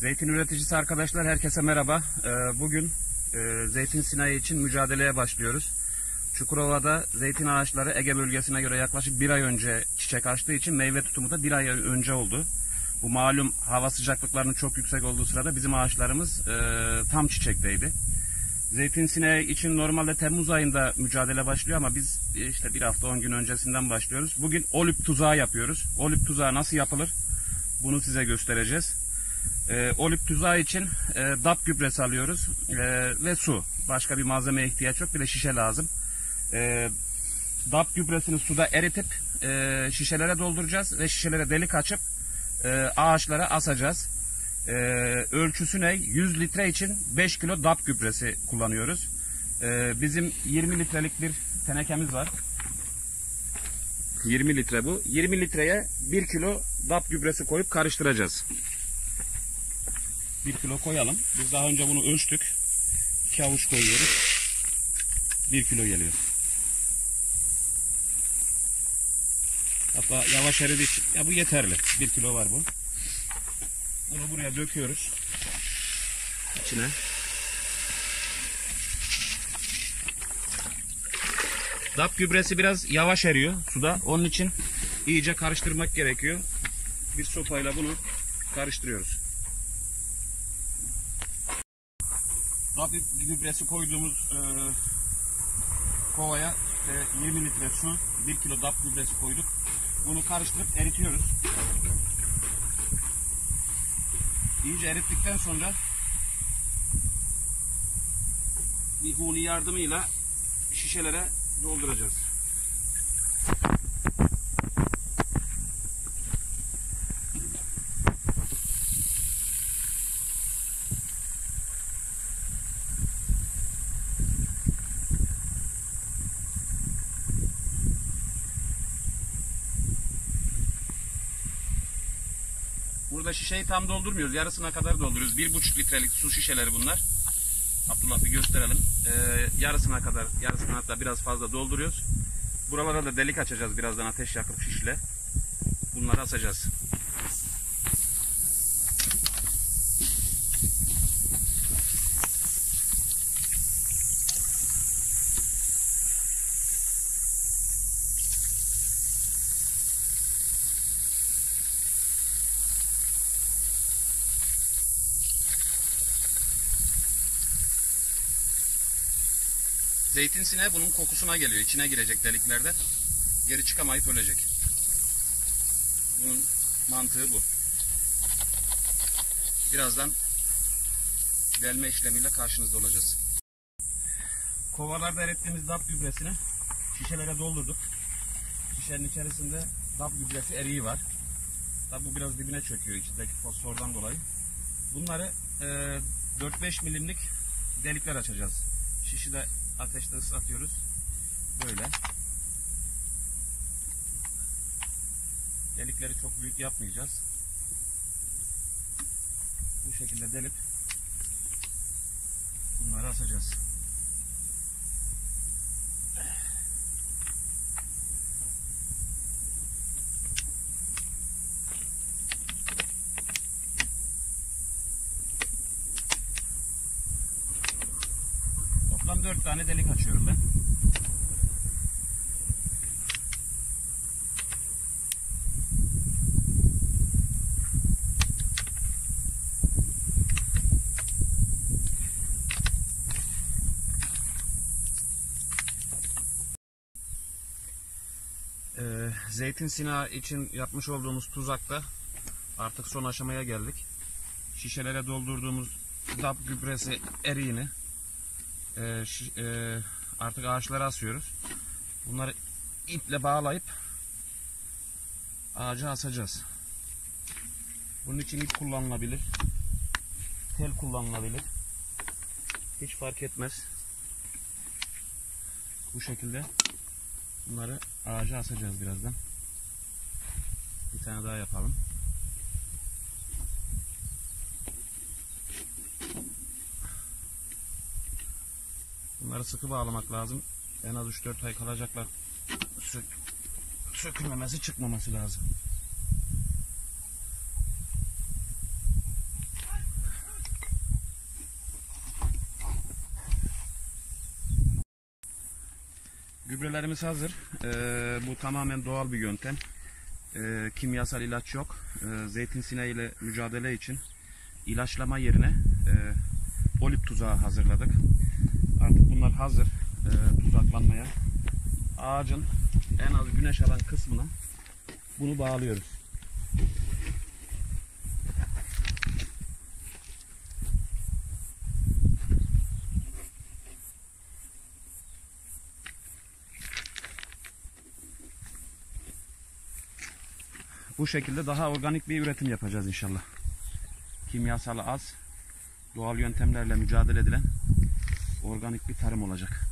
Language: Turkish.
Zeytin üreticisi arkadaşlar, herkese merhaba. Bugün zeytin sinayi için mücadeleye başlıyoruz. Çukurova'da zeytin ağaçları Ege bölgesine göre yaklaşık bir ay önce çiçek açtığı için meyve tutumu da bir ay önce oldu. Bu malum hava sıcaklıklarının çok yüksek olduğu sırada bizim ağaçlarımız tam çiçekteydi. Zeytin sineği için normalde Temmuz ayında mücadele başlıyor ama biz işte bir hafta 10 gün öncesinden başlıyoruz. Bugün olip tuzağı yapıyoruz. Olip tuzağı nasıl yapılır? Bunu size göstereceğiz. Olip tuzağı için DAP gübresi alıyoruz ve su. Başka bir malzemeye ihtiyaç yok. Bir de şişe lazım. DAP gübresini suda eritip şişelere dolduracağız ve şişelere delik açıp ağaçlara asacağız. Ölçüsü ne? 100 litre için 5 kilo DAP gübresi kullanıyoruz. Bizim 20 litrelik bir tenekemiz var. 20 litre bu. 20 litreye 1 kilo DAP gübresi koyup karıştıracağız. 1 kilo koyalım. Biz daha önce bunu ölçtük. 2 avuç koyuyoruz. 1 kilo geliyor. Hatta yavaş eridiği için. Ya bu yeterli. 1 kilo var bu. Bunu buraya döküyoruz. İçine. DAP gübresi biraz yavaş eriyor suda. Onun için iyice karıştırmak gerekiyor. Bir sopayla bunu karıştırıyoruz. DAP gübresi koyduğumuz kovaya 20 litre su, 1 kilo DAP gübresi koyduk. Bunu karıştırıp eritiyoruz. İyice erittikten sonra bir huni yardımıyla şişelere dolduracağız. Burada şişeyi tam doldurmuyoruz. Yarısına kadar dolduruyoruz. 1,5 litrelik su şişeleri bunlar. Abdullah bir gösterelim. Yarısına kadar, yarısına hatta biraz fazla dolduruyoruz. Buralara da delik açacağız birazdan ateş yakıp şişle. Bunları asacağız. Zeytin sineği bunun kokusuna geliyor. İçine girecek deliklerde. Geri çıkamayıp ölecek. Bunun mantığı bu. Birazdan delme işlemiyle karşınızda olacağız. Kovalarda erittiğimiz DAP gübresini şişelere doldurduk. Şişenin içerisinde DAP gübresi eriği var. Tabi bu biraz dibine çöküyor içindeki fosfordan dolayı. Bunları 4-5 milimlik delikler açacağız. Şişi de ateşte ıslatıyoruz. Böyle. Delikleri çok büyük yapmayacağız. Bu şekilde delip bunları asacağız. Toplam 4 tane delik açıyorum ben. Zeytin sinağı için yapmış olduğumuz tuzakta artık son aşamaya geldik. Şişelere doldurduğumuz DAP gübresi eriğini artık ağaçlara asıyoruz. Bunları iple bağlayıp ağaca asacağız. Bunun için ip kullanılabilir. Tel kullanılabilir. Hiç fark etmez. Bu şekilde bunları ağaca asacağız birazdan. Bir tane daha yapalım. Bunları sıkı bağlamak lazım. En az 3-4 ay kalacaklar. Sökülmemesi, çıkmaması lazım. Gübrelerimiz hazır. Bu tamamen doğal bir yöntem. Kimyasal ilaç yok. Zeytin sineği ile mücadele için ilaçlama yerine olip tuzağı hazırladık. Artık bunlar hazır tuzaklanmaya. Ağacın en az güneş alan kısmına bunu bağlıyoruz. Bu şekilde daha organik bir üretim yapacağız inşallah. Kimyasalı az, doğal yöntemlerle mücadele edilen organik bir tarım olacak.